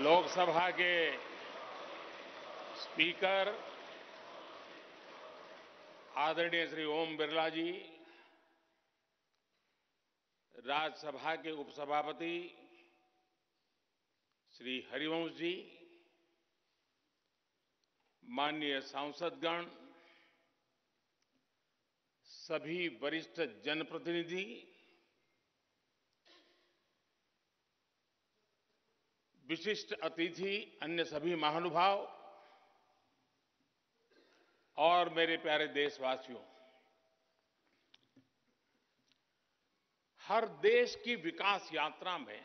लोकसभा के स्पीकर आदरणीय श्री ओम बिरला जी, राज्यसभा के उपसभापति श्री हरिवंश जी, माननीय सांसदगण, सभी वरिष्ठ जनप्रतिनिधि, विशिष्ट अतिथि, अन्य सभी महानुभाव और मेरे प्यारे देशवासियों, हर देश की विकास यात्रा में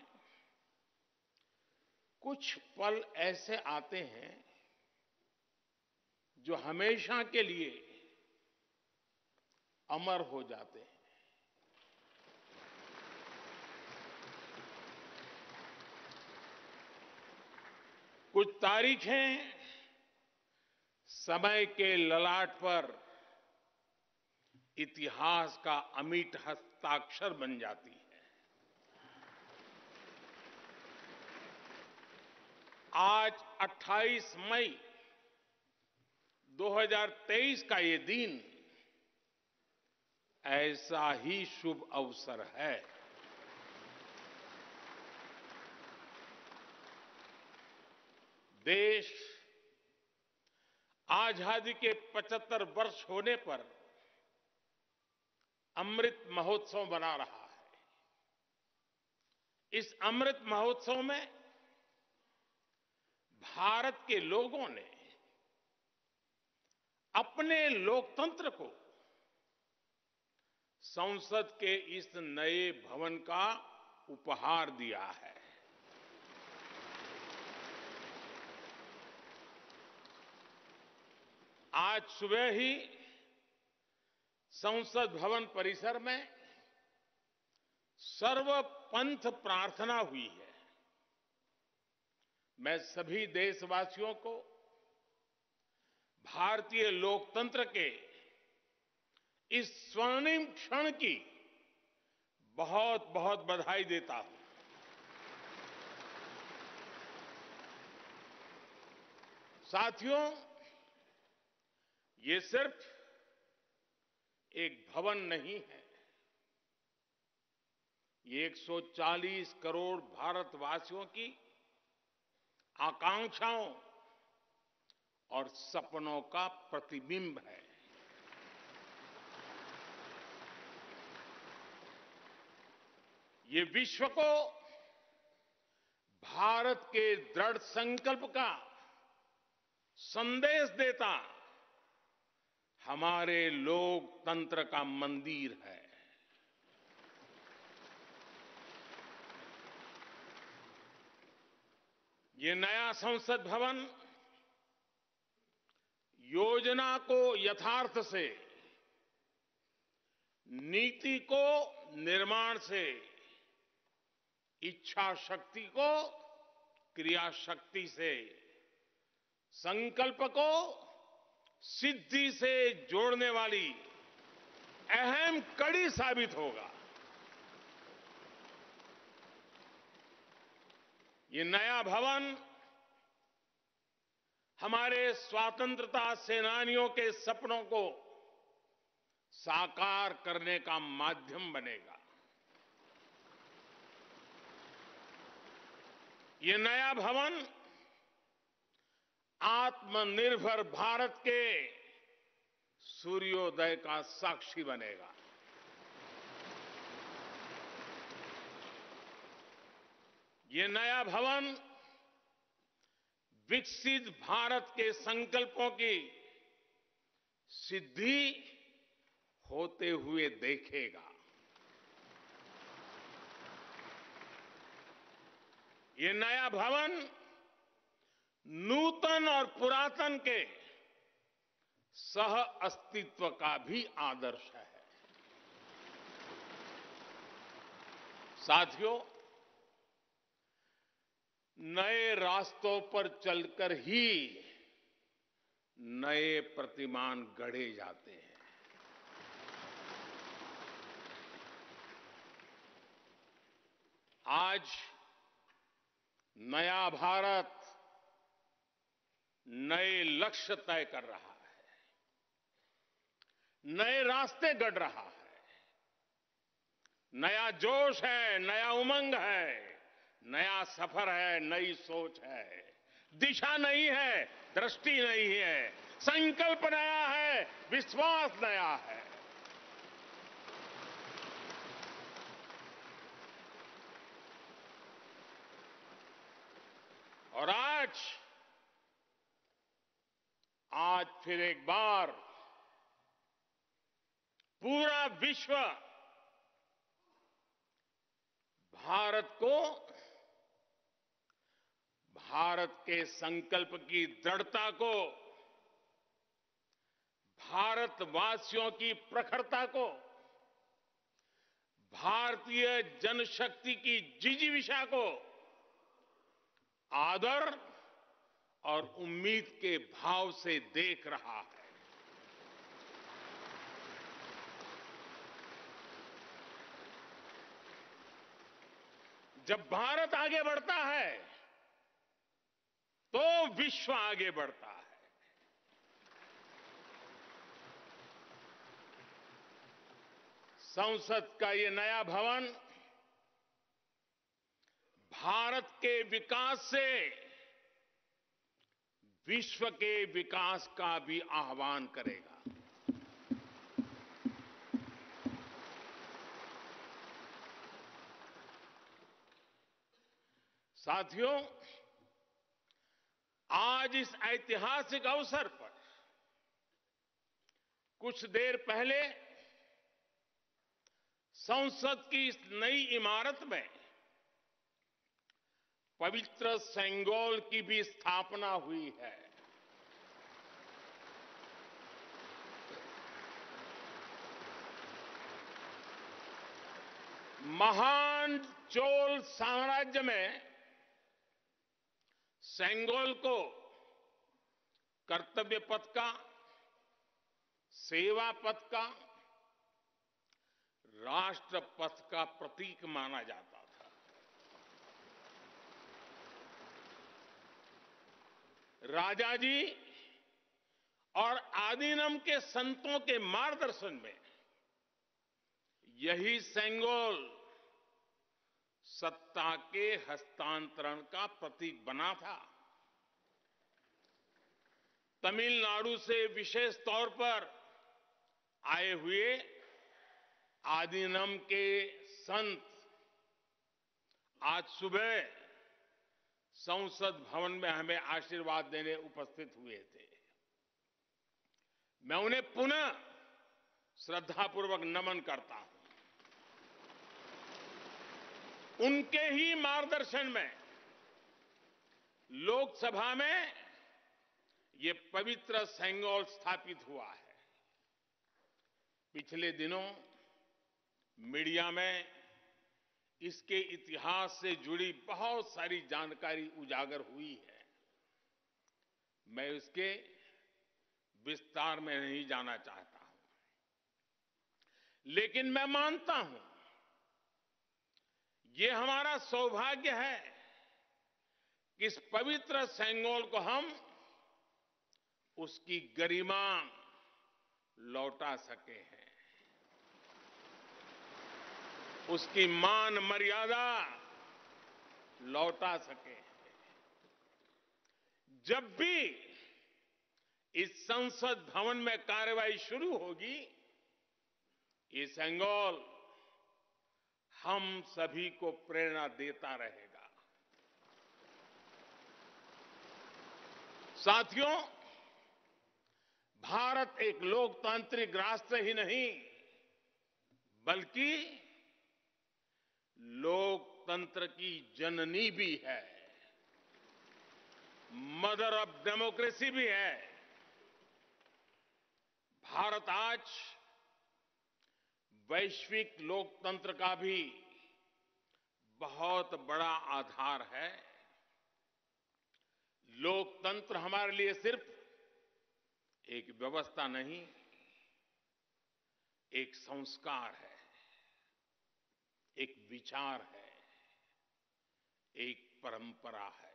कुछ पल ऐसे आते हैं जो हमेशा के लिए अमर हो जाते हैं। कुछ तारीखें समय के ललाट पर इतिहास का अमिट हस्ताक्षर बन जाती है। आज 28 मई 2023 का ये दिन ऐसा ही शुभ अवसर है। देश आजादी के 75 वर्ष होने पर अमृत महोत्सव मना रहा है। इस अमृत महोत्सव में भारत के लोगों ने अपने लोकतंत्र को संसद के इस नए भवन का उपहार दिया है। आज सुबह ही संसद भवन परिसर में सर्वपंथ प्रार्थना हुई है। मैं सभी देशवासियों को भारतीय लोकतंत्र के इस स्वर्णिम क्षण की बहुत बहुत बधाई देता हूं। साथियों, ये सिर्फ एक भवन नहीं है, ये 140 करोड़ भारतवासियों की आकांक्षाओं और सपनों का प्रतिबिंब है। ये विश्व को भारत के दृढ़ संकल्प का संदेश देता हमारे लोकतंत्र का मंदिर है। ये नया संसद भवन योजना को यथार्थ से, नीति को निर्माण से, इच्छा शक्ति को क्रिया शक्ति से, संकल्प को सिद्धि से जोड़ने वाली अहम कड़ी साबित होगा। ये नया भवन हमारे स्वतंत्रता सेनानियों के सपनों को साकार करने का माध्यम बनेगा। ये नया भवन आत्मनिर्भर भारत के सूर्योदय का साक्षी बनेगा। ये नया भवन विकसित भारत के संकल्पों की सिद्धि होते हुए देखेगा। ये नया भवन नूतन और पुरातन के सह अस्तित्व का भी आदर्श है। साथियों, नए रास्तों पर चलकर ही नए प्रतिमान गढ़े जाते हैं। आज नया भारत नए लक्ष्य तय कर रहा है, नए रास्ते गढ़ रहा है। नया जोश है, नया उमंग है, नया सफर है, नई सोच है। दिशा नई है, दृष्टि नई है, संकल्प नया है, विश्वास नया है। और आज फिर एक बार पूरा विश्व भारत को, भारत के संकल्प की दृढ़ता को, भारतवासियों की प्रखरता को, भारतीय जनशक्ति की जिजीविषा को आदर और उम्मीद के भाव से देख रहा है। जब भारत आगे बढ़ता है तो विश्व आगे बढ़ता है। संसद का ये नया भवन भारत के विकास से विश्व के विकास का भी आह्वान करेगा। साथियों, आज इस ऐतिहासिक अवसर पर कुछ देर पहले संसद की इस नई इमारत में पवित्र सेंगोल की भी स्थापना हुई है। महान चोल साम्राज्य में सेंगोल को कर्तव्य पथ का, सेवा पथ का, राष्ट्र पथ का प्रतीक माना जाता था। राजा जी और आदीनम के संतों के मार्गदर्शन में यही सेंगोल सत्ता के हस्तांतरण का प्रतीक बना था। तमिलनाडु से विशेष तौर पर आए हुए आदीनम के संत आज सुबह संसद भवन में हमें आशीर्वाद देने उपस्थित हुए थे। मैं उन्हें पुनः श्रद्धापूर्वक नमन करता हूं। उनके ही मार्गदर्शन में लोकसभा में ये पवित्र सेंगोल स्थापित हुआ है। पिछले दिनों मीडिया में इसके इतिहास से जुड़ी बहुत सारी जानकारी उजागर हुई है। मैं इसके विस्तार में नहीं जाना चाहता हूं, लेकिन मैं मानता हूं ये हमारा सौभाग्य है कि इस पवित्र सेंगोल को हम उसकी गरिमा लौटा सके हैं, उसकी मान मर्यादा लौटा सके हैं। जब भी इस संसद भवन में कार्यवाही शुरू होगी, ये सेंगोल हम सभी को प्रेरणा देता रहेगा। साथियों, भारत एक लोकतांत्रिक राष्ट्र ही नहीं बल्कि लोकतंत्र की जननी भी है, मदर ऑफ डेमोक्रेसी भी है। भारत आज वैश्विक लोकतंत्र का भी बहुत बड़ा आधार है। लोकतंत्र हमारे लिए सिर्फ एक व्यवस्था नहीं, एक संस्कार है, एक विचार है, एक परंपरा है।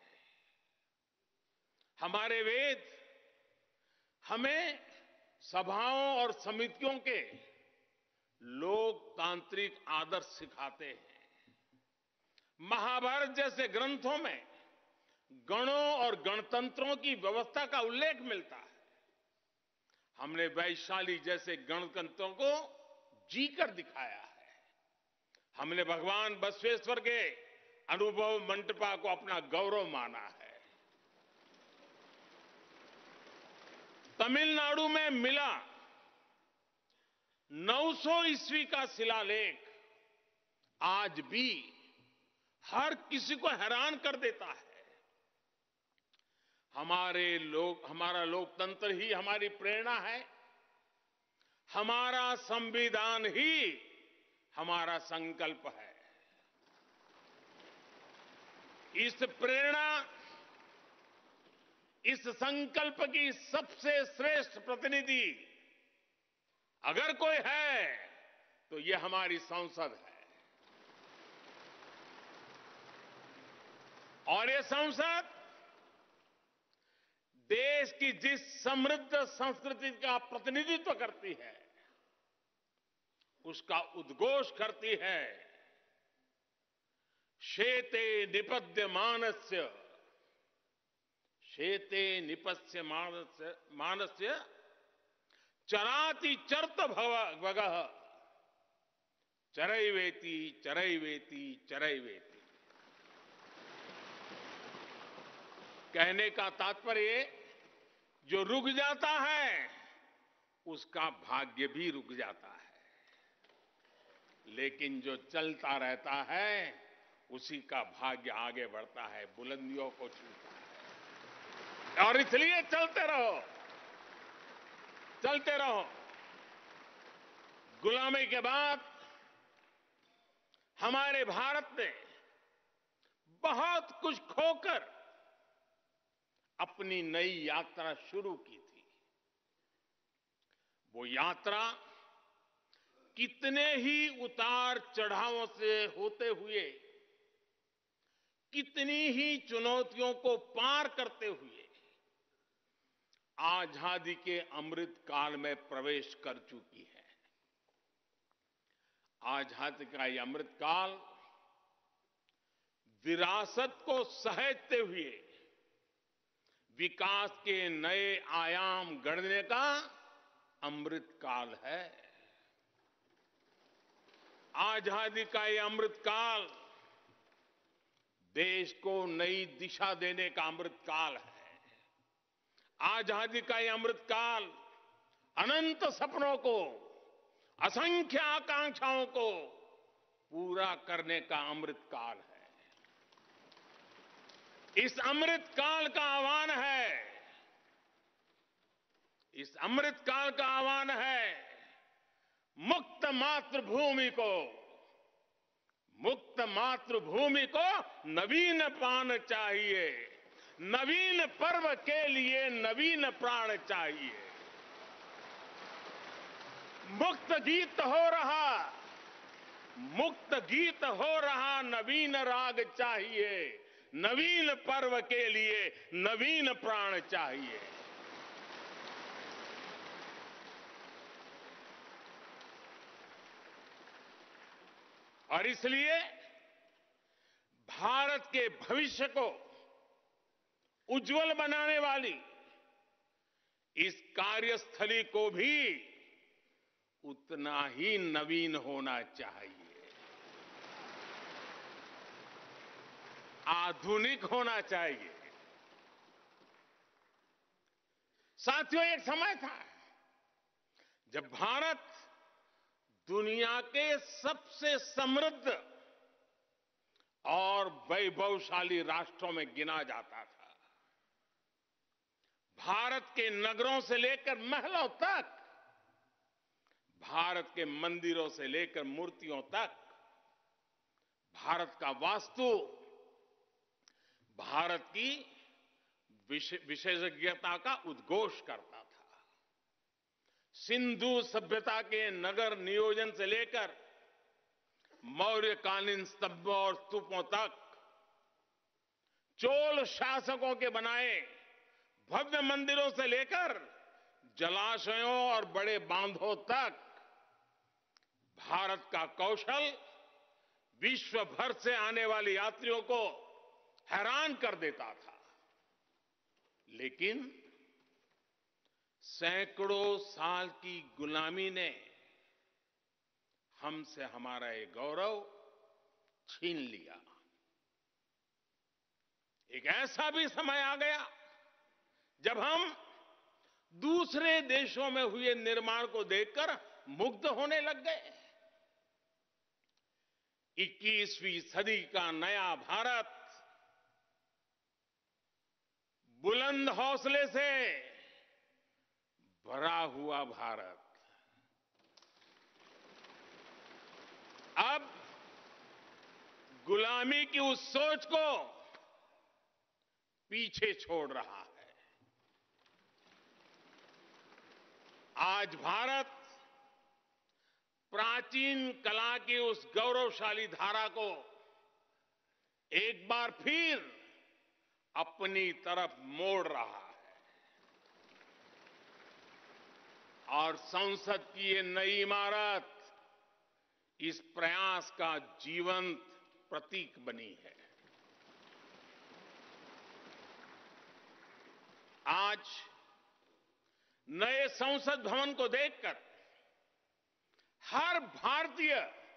हमारे वेद हमें सभाओं और समितियों के लोकतांत्रिक आदर्श सिखाते हैं। महाभारत जैसे ग्रंथों में गणों और गणतंत्रों की व्यवस्था का उल्लेख मिलता है। हमने वैशाली जैसे गणतंत्रों को जीकर दिखाया है। हमने भगवान बसवेश्वर के अनुभव मंटपा को अपना गौरव माना है। तमिलनाडु में मिला 900 ईस्वी का शिलालेख आज भी हर किसी को हैरान कर देता है। हमारा लोकतंत्र ही हमारी प्रेरणा है। हमारा संविधान ही हमारा संकल्प है। इस प्रेरणा, इस संकल्प की सबसे श्रेष्ठ प्रतिनिधि अगर कोई है तो ये हमारी संसद है। और ये संसद देश की जिस समृद्ध संस्कृति का प्रतिनिधित्व करती है, उसका उद्घोष करती है। शेते निपद्यमानस्य, शेते निपद्यमानस्य चराति चर्त भगः चरैवेति चरैवेति चरैवेति। कहने का तात्पर्य, जो रुक जाता है उसका भाग्य भी रुक जाता है, लेकिन जो चलता रहता है उसी का भाग्य आगे बढ़ता है, बुलंदियों को छूता है। और इसलिए चलते रहो, चलते रहो। गुलामी के बाद हमारे भारत ने बहुत कुछ खोकर अपनी नई यात्रा शुरू की थी। वो यात्रा कितने ही उतार चढ़ावों से होते हुए, कितनी ही चुनौतियों को पार करते हुए आजादी के अमृत काल में प्रवेश कर चुकी है। आजादी का ये अमृत काल विरासत को सहेजते हुए विकास के नए आयाम गढ़ने का अमृत काल है। आजादी का ये अमृत काल देश को नई दिशा देने का अमृत काल है। आजादी का ये अमृत काल अनंत सपनों को, असंख्य आकांक्षाओं को पूरा करने का अमृत काल है। इस अमृत काल का आह्वान है, इस अमृत काल का आह्वान है, मुक्त मातृभूमि को, मुक्त मातृभूमि को नवीन प्राण चाहिए। नवीन पर्व के लिए नवीन प्राण चाहिए। मुक्त गीत हो रहा, मुक्त गीत हो रहा नवीन राग चाहिए। नवीन पर्व के लिए नवीन प्राण चाहिए। और इसलिए भारत के भविष्य को उज्जवल बनाने वाली इस कार्यस्थली को भी उतना ही नवीन होना चाहिए, आधुनिक होना चाहिए। साथियों, एक समय था जब भारत दुनिया के सबसे समृद्ध और वैभवशाली राष्ट्रों में गिना जाता था। भारत के नगरों से लेकर महलों तक, भारत के मंदिरों से लेकर मूर्तियों तक, भारत का वास्तु भारत की विशेषज्ञता का उद्घोष करता था। सिंधु सभ्यता के नगर नियोजन से लेकर मौर्यकालीन स्तंभों और स्तूपों तक चोल शासकों के बनाए भव्य मंदिरों से लेकर जलाशयों और बड़े बांधों तक भारत का कौशल विश्व भर से आने वाले यात्रियों को हैरान कर देता था। लेकिन सैकड़ों साल की गुलामी ने हमसे हमारा ये गौरव छीन लिया। एक ऐसा भी समय आ गया जब हम दूसरे देशों में हुए निर्माण को देखकर मुग्ध होने लग गए। 21वीं सदी का नया भारत बुलंद हौसले से भरा हुआ भारत अब गुलामी की उस सोच को पीछे छोड़ रहा है। आज भारत प्राचीन कला की उस गौरवशाली धारा को एक बार फिर अपनी तरफ मोड़ रहा है और संसद की ये नई इमारत इस प्रयास का जीवंत प्रतीक बनी है। आज नए संसद भवन को देखकर हर भारतीय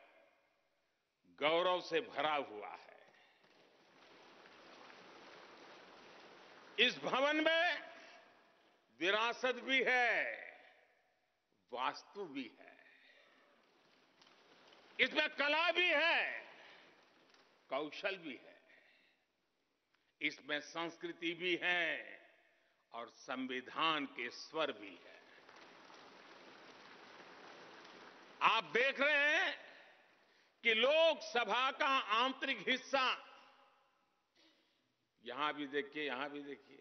गौरव से भरा हुआ है। इस भवन में विरासत भी है, वास्तु भी है, इसमें कला भी है, कौशल भी है, इसमें संस्कृति भी है और संविधान के स्वर भी है। आप देख रहे हैं कि लोकसभा का आंतरिक हिस्सा, यहां भी देखिए, यहां भी देखिए,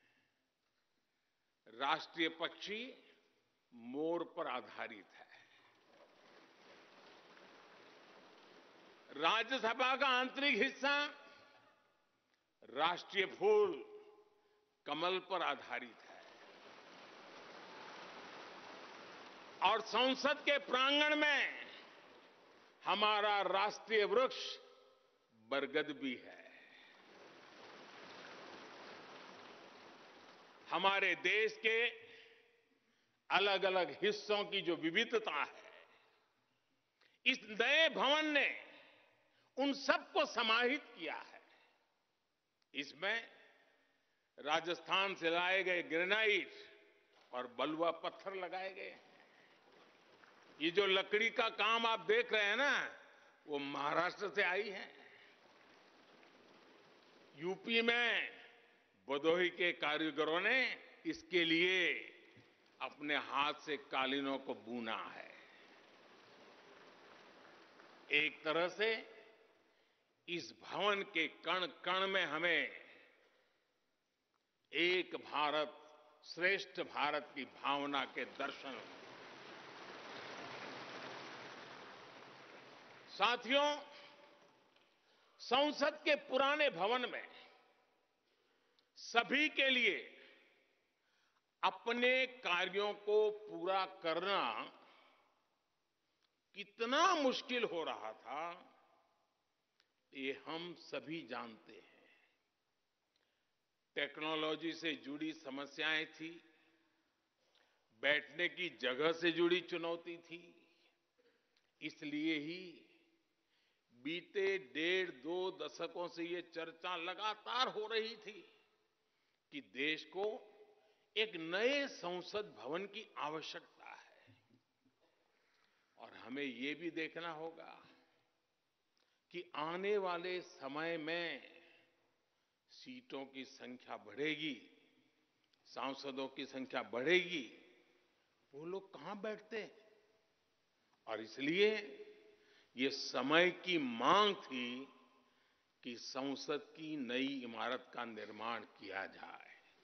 राष्ट्रीय पक्षी मोर पर आधारित है। राज्यसभा का आंतरिक हिस्सा राष्ट्रीय फूल कमल पर आधारित है और संसद के प्रांगण में हमारा राष्ट्रीय वृक्ष बरगद भी है। हमारे देश के अलग अलग हिस्सों की जो विविधता है, इस नए भवन ने उन सबको समाहित किया है। इसमें राजस्थान से लाए गए ग्रेनाइट और बलुआ पत्थर लगाए गए हैं। ये जो लकड़ी का काम आप देख रहे हैं ना, वो महाराष्ट्र से आई है। यूपी में भदोही के कारीगरों ने इसके लिए अपने हाथ से कालीनों को बुना है। एक तरह से इस भवन के कण कण में हमें एक भारत श्रेष्ठ भारत की भावना के दर्शन हुए। साथियों, संसद के पुराने भवन में सभी के लिए अपने कार्यों को पूरा करना कितना मुश्किल हो रहा था, ये हम सभी जानते हैं। टेक्नोलॉजी से जुड़ी समस्याएं थी, बैठने की जगह से जुड़ी चुनौती थी। इसलिए ही बीते 1.5-2 दशकों से ये चर्चा लगातार हो रही थी कि देश को एक नए संसद भवन की आवश्यकता है। और हमें ये भी देखना होगा कि आने वाले समय में सीटों की संख्या बढ़ेगी, सांसदों की संख्या बढ़ेगी, वो लोग कहां बैठते हैं? और इसलिए ये समय की मांग थी कि संसद की नई इमारत का निर्माण किया जाए।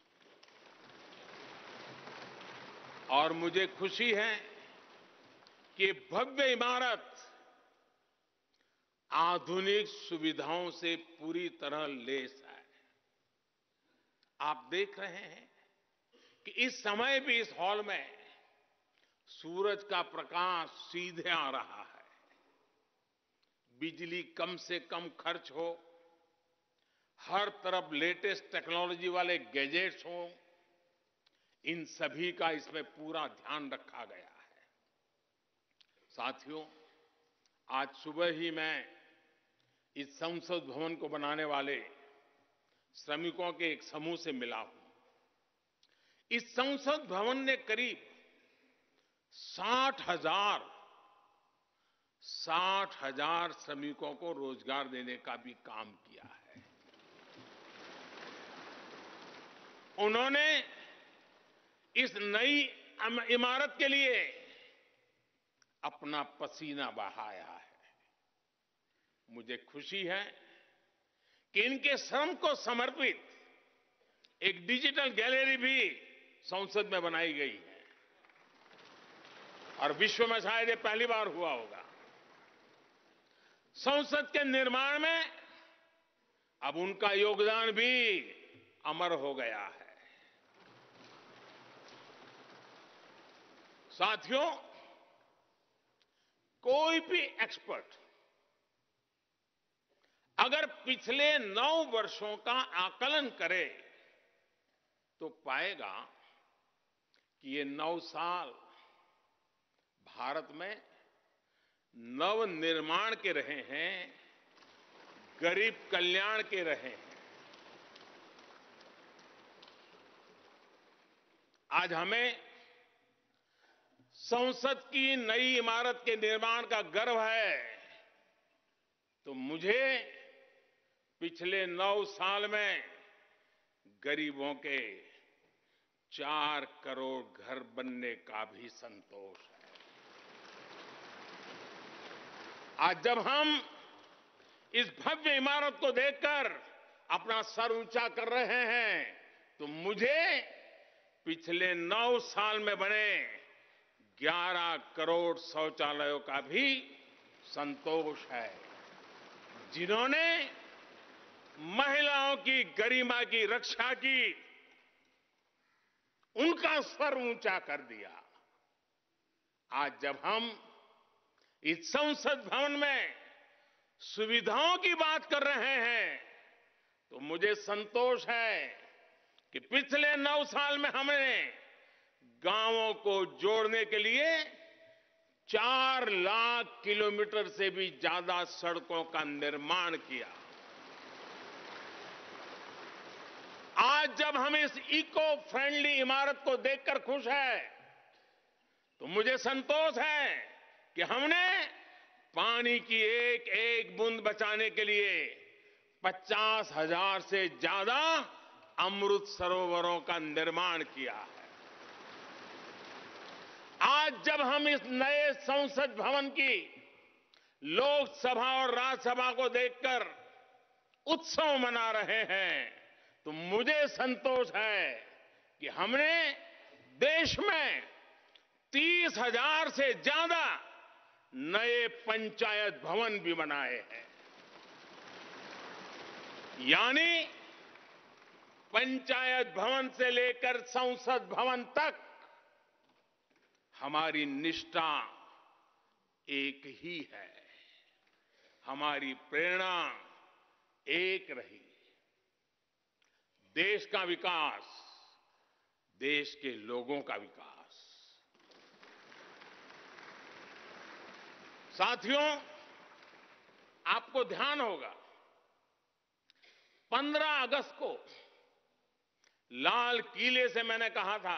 और मुझे खुशी है कि भव्य इमारत आधुनिक सुविधाओं से पूरी तरह लैस है। आप देख रहे हैं कि इस समय भी इस हॉल में सूरज का प्रकाश सीधे आ रहा है, बिजली कम से कम खर्च हो, हर तरफ लेटेस्ट टेक्नोलॉजी वाले गैजेट्स हों, इन सभी का इसमें पूरा ध्यान रखा गया है। साथियों, आज सुबह ही मैं इस संसद भवन को बनाने वाले श्रमिकों के एक समूह से मिला हूं। इस संसद भवन ने करीब 60,000 श्रमिकों को रोजगार देने का भी काम किया है। उन्होंने इस नई इमारत के लिए अपना पसीना बहाया है। मुझे खुशी है कि इनके श्रम को समर्पित एक डिजिटल गैलरी भी संसद में बनाई गई है और विश्व में शायद ये पहली बार हुआ होगा। संसद के निर्माण में अब उनका योगदान भी अमर हो गया है। साथियों, कोई भी एक्सपर्ट अगर पिछले 9 वर्षों का आकलन करे तो पाएगा कि ये 9 साल भारत में नव निर्माण के रहे हैं, गरीब कल्याण के रहे हैं। आज हमें संसद की नई इमारत के निर्माण का गर्व है, तो मुझे पिछले 9 साल में गरीबों के 4 करोड़ घर बनने का भी संतोष है। आज जब हम इस भव्य इमारत को देखकर अपना सर ऊंचा कर रहे हैं, तो मुझे पिछले 9 साल में बने 11 करोड़ शौचालयों का भी संतोष है, जिन्होंने महिलाओं की गरिमा की रक्षा की, उनका सर ऊंचा कर दिया। आज जब हम इस संसद भवन में सुविधाओं की बात कर रहे हैं, तो मुझे संतोष है कि पिछले 9 साल में हमने गांवों को जोड़ने के लिए 4 लाख किलोमीटर से भी ज्यादा सड़कों का निर्माण किया। आज जब हम इस इको फ्रेंडली इमारत को देखकर खुश हैं, तो मुझे संतोष है कि हमने पानी की एक एक बूंद बचाने के लिए 50,000 से ज्यादा अमृत सरोवरों का निर्माण किया है। आज जब हम इस नए संसद भवन की लोकसभा और राज्यसभा को देखकर उत्सव मना रहे हैं, तो मुझे संतोष है कि हमने देश में 30,000 से ज्यादा नए पंचायत भवन भी बनाए हैं। यानी पंचायत भवन से लेकर संसद भवन तक हमारी निष्ठा एक ही है, हमारी प्रेरणा एक रही। देश का विकास, देश के लोगों का विकास। साथियों, आपको ध्यान होगा 15 अगस्त को लाल किले से मैंने कहा था,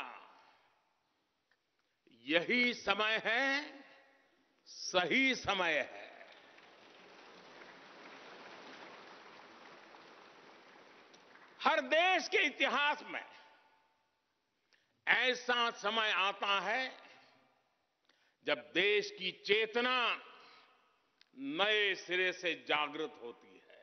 यही समय है, सही समय है। हर देश के इतिहास में ऐसा समय आता है जब देश की चेतना नए सिरे से जागृत होती है।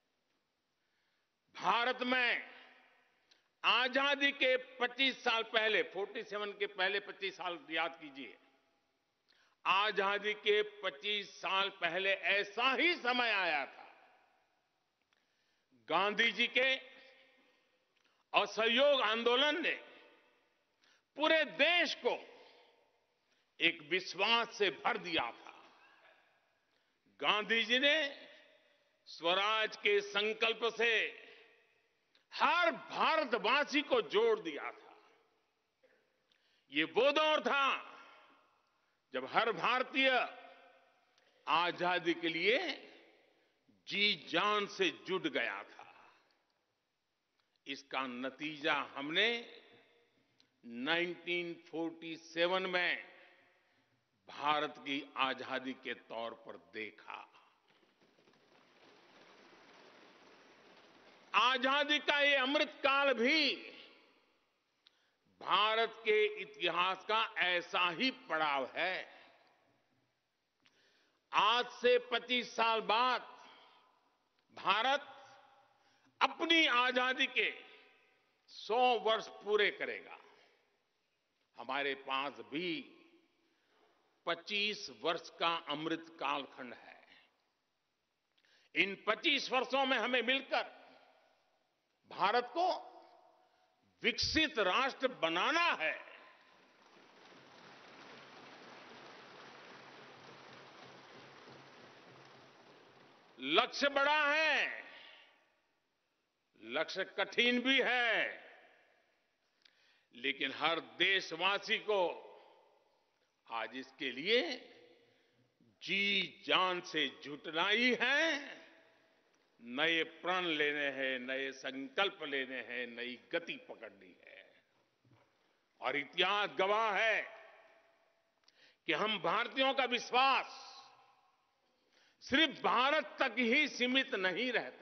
भारत में आजादी के 25 साल पहले, 47 के पहले 25 साल याद कीजिए, आजादी के 25 साल पहले ऐसा ही समय आया था। गांधी जी के असहयोग आंदोलन ने पूरे देश को एक विश्वास से भर दिया था। गांधी जी ने स्वराज के संकल्प से हर भारतवासी को जोड़ दिया था। ये वो दौर था जब हर भारतीय आजादी के लिए जी जान से जुट गया था। इसका नतीजा हमने 1947 में भारत की आजादी के तौर पर देखा। आजादी का ये अमृतकाल भी भारत के इतिहास का ऐसा ही पड़ाव है। आज से 25 साल बाद भारत अपनी आजादी के 100 वर्ष पूरे करेगा। हमारे पास भी 25 वर्ष का अमृत कालखंड है। इन 25 वर्षों में हमें मिलकर भारत को विकसित राष्ट्र बनाना है। लक्ष्य बड़ा है, लक्ष्य कठिन भी है, लेकिन हर देशवासी को आज इसके लिए जी जान से जुटना ही है। नए प्रण लेने हैं, नए संकल्प लेने हैं, नई गति पकड़नी है। और इतिहास गवाह है कि हम भारतीयों का विश्वास सिर्फ भारत तक ही सीमित नहीं रहता।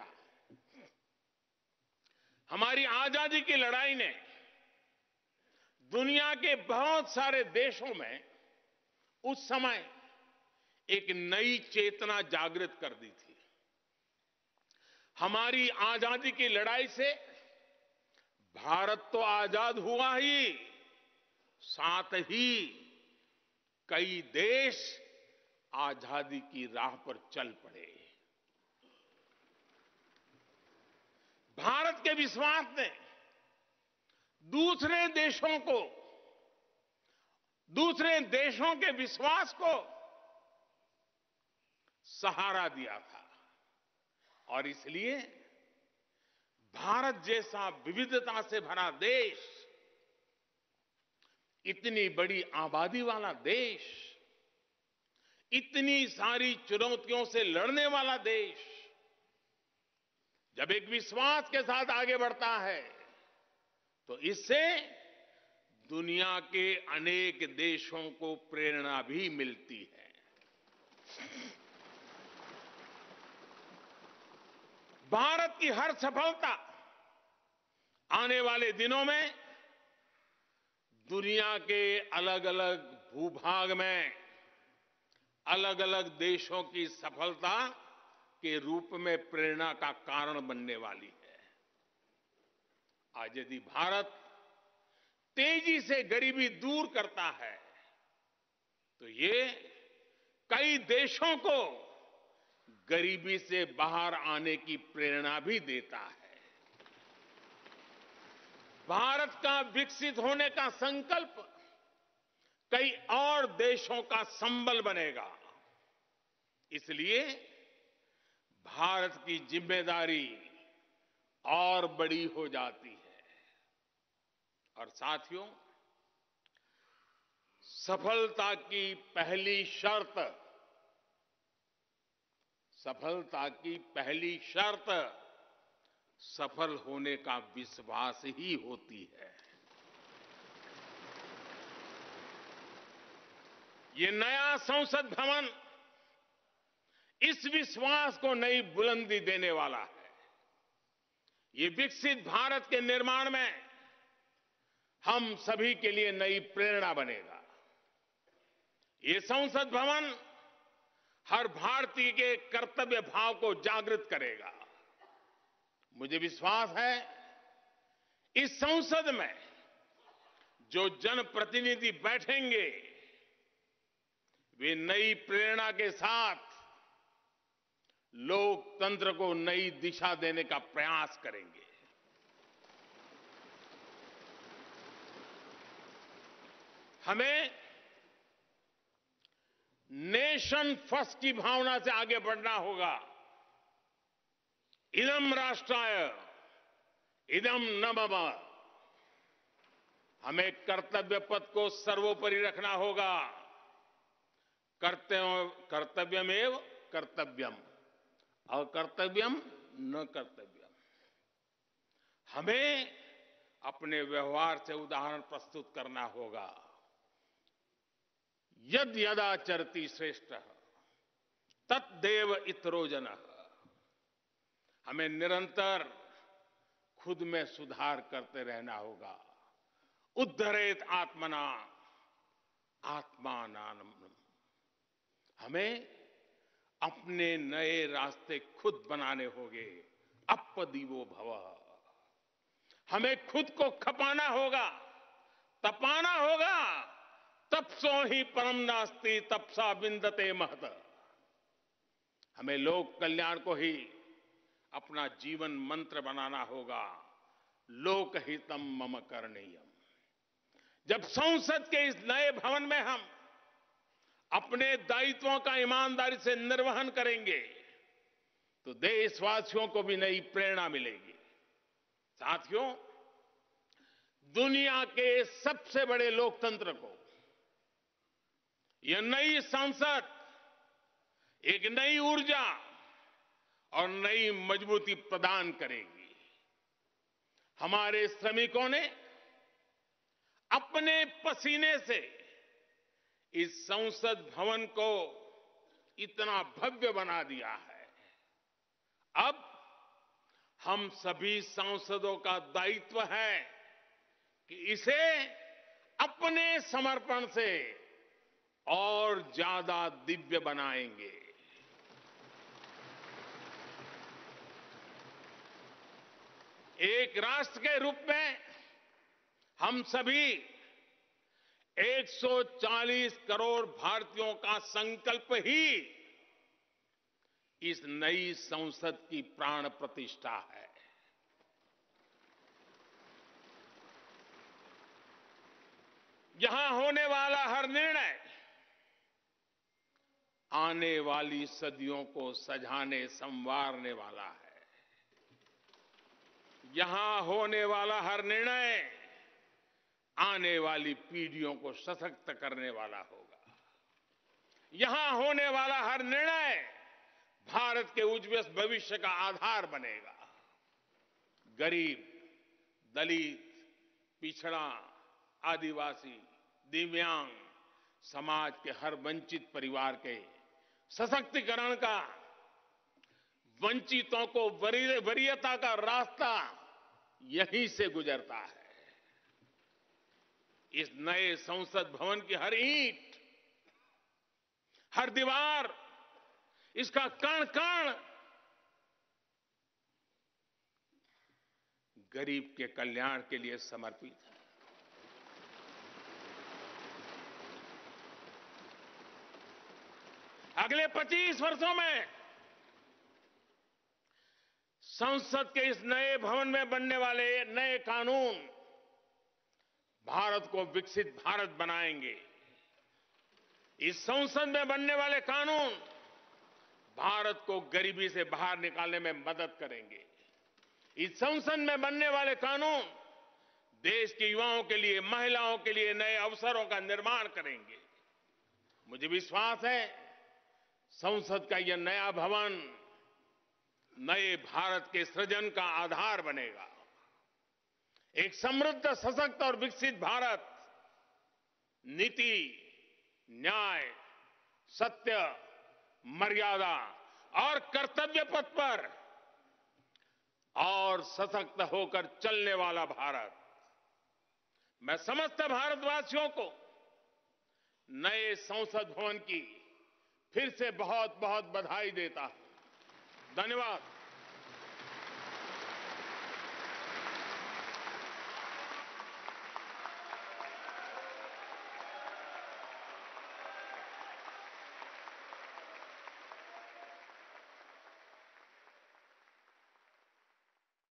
हमारी आजादी की लड़ाई ने दुनिया के बहुत सारे देशों में उस समय एक नई चेतना जागृत कर दी थी। हमारी आजादी की लड़ाई से भारत तो आजाद हुआ ही, साथ ही कई देश आजादी की राह पर चल पड़े। भारत के विश्वास ने दूसरे देशों के विश्वास को सहारा दिया था। और इसलिए भारत जैसा विविधता से भरा देश, इतनी बड़ी आबादी वाला देश, इतनी सारी चुनौतियों से लड़ने वाला देश जब एक विश्वास के साथ आगे बढ़ता है तो इससे दुनिया के अनेक देशों को प्रेरणा भी मिलती है। भारत की हर सफलता आने वाले दिनों में दुनिया के अलग अलग भूभाग में अलग अलग देशों की सफलता के रूप में प्रेरणा का कारण बनने वाली है। आज यदि भारत तेजी से गरीबी दूर करता है तो ये कई देशों को गरीबी से बाहर आने की प्रेरणा भी देता है। भारत का विकसित होने का संकल्प कई और देशों का संबल बनेगा। इसलिए भारत की जिम्मेदारी और बड़ी हो जाती है। और साथियों, सफलता की पहली शर्त सफल होने का विश्वास ही होती है। ये नया संसद भवन इस विश्वास को नई बुलंदी देने वाला है। ये विकसित भारत के निर्माण में हम सभी के लिए नई प्रेरणा बनेगा। ये संसद भवन हर भारतीय के कर्तव्य भाव को जागृत करेगा। मुझे विश्वास है इस संसद में जो जनप्रतिनिधि बैठेंगे वे नई प्रेरणा के साथ लोकतंत्र को नई दिशा देने का प्रयास करेंगे। हमें नेशन फर्स्ट की भावना से आगे बढ़ना होगा। इदम राष्ट्राय इदम न मम। हमें कर्तव्य पथ को सर्वोपरि रखना होगा। कर्तव्यमेव कर्तव्यम और कर्तव्यम न कर्तव्यम। हमें अपने व्यवहार से उदाहरण प्रस्तुत करना होगा। यद यदाचरति श्रेष्ठ तत्देव इतरो जनः। हमें निरंतर खुद में सुधार करते रहना होगा। उद्धरेत आत्मना आत्मानाम्। हमें अपने नए रास्ते खुद बनाने होंगे। अपदीवो भवः। हमें खुद को खपाना होगा, तपाना होगा। तपसो ही परम नास्ति तपसा विंदते महत। हमें लोक कल्याण को ही अपना जीवन मंत्र बनाना होगा। लोकहितम मम करणीयम। जब संसद के इस नए भवन में हम अपने दायित्वों का ईमानदारी से निर्वहन करेंगे तो देशवासियों को भी नई प्रेरणा मिलेगी। साथियों, दुनिया के सबसे बड़े लोकतंत्र को यह नई संसद एक नई ऊर्जा और नई मजबूती प्रदान करेगी। हमारे श्रमिकों ने अपने पसीने से इस संसद भवन को इतना भव्य बना दिया है। अब हम सभी सांसदों का दायित्व है कि इसे अपने समर्पण से और ज्यादा दिव्य बनाएंगे। एक राष्ट्र के रूप में हम सभी 140 करोड़ भारतीयों का संकल्प ही इस नई संसद की प्राण प्रतिष्ठा है। यहां होने वाला हर निर्णय आने वाली सदियों को सजाने संवारने वाला है। यहां होने वाला हर निर्णय आने वाली पीढ़ियों को सशक्त करने वाला होगा। यहां होने वाला हर निर्णय भारत के उज्जवल भविष्य का आधार बनेगा। गरीब, दलित, पिछड़ा, आदिवासी, दिव्यांग समाज के हर वंचित परिवार के सशक्तिकरण का, वंचितों को वरीयता का रास्ता यहीं से गुजरता है। इस नए संसद भवन की हर ईंट, हर दीवार, इसका कण कण गरीब के कल्याण के लिए समर्पित है। अगले 25 वर्षों में संसद के इस नए भवन में बनने वाले नए कानून भारत को विकसित भारत बनाएंगे। इस संसद में बनने वाले कानून भारत को गरीबी से बाहर निकालने में मदद करेंगे। इस संसद में बनने वाले कानून देश के युवाओं के लिए, महिलाओं के लिए नए अवसरों का निर्माण करेंगे। मुझे विश्वास है संसद का यह नया भवन नए भारत के सृजन का आधार बनेगा। एक समृद्ध, सशक्त और विकसित भारत नीति, न्याय, सत्य, मर्यादा और कर्तव्य पथ पर और सशक्त होकर चलने वाला भारत। मैं समस्त भारतवासियों को नए संसद भवन की फिर से बहुत बहुत बधाई देता हूं। धन्यवाद।